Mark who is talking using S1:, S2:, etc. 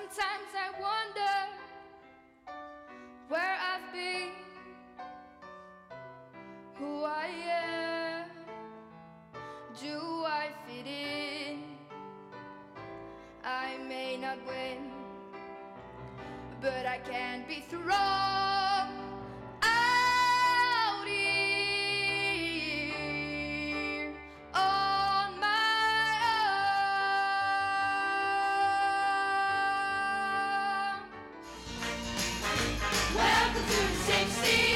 S1: Sometimes I wonder where I've been, who I am, do I fit in? I may not win, but I can't be thrown out here on my own. Welcome to the 60s.